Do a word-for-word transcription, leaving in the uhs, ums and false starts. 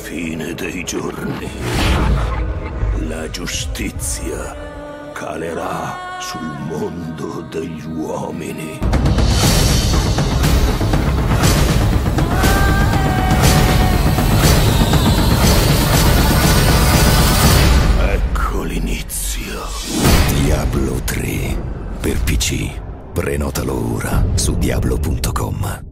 fine dei giorni, la giustizia calerà sul mondo degli uomini. Ecco l'inizio. Diablo tre per P C. Prenotalo ora su diablo punto com.